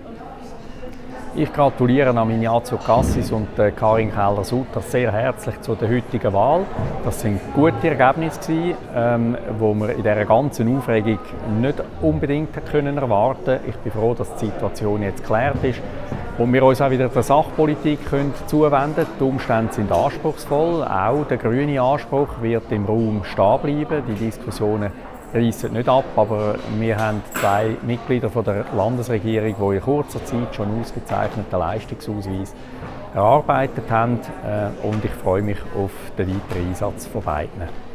Ich gratuliere Ignazio Cassis und Karin Keller-Sutter sehr herzlich zu der heutigen Wahl. Das sind gute Ergebnisse, die wir in dieser ganzen Aufregung nicht unbedingt erwarten können. Ich bin froh, dass die Situation jetzt geklärt ist und wir uns auch wieder der Sachpolitik zuwenden können. Die Umstände sind anspruchsvoll. Auch der grüne Anspruch wird im Raum stehen bleiben. Die Diskussionen reissen nicht ab, aber wir haben zwei Mitglieder von der Landesregierung, die in kurzer Zeit schon einen ausgezeichneten Leistungsausweis erarbeitet haben und ich freue mich auf den weiteren Einsatz von beiden.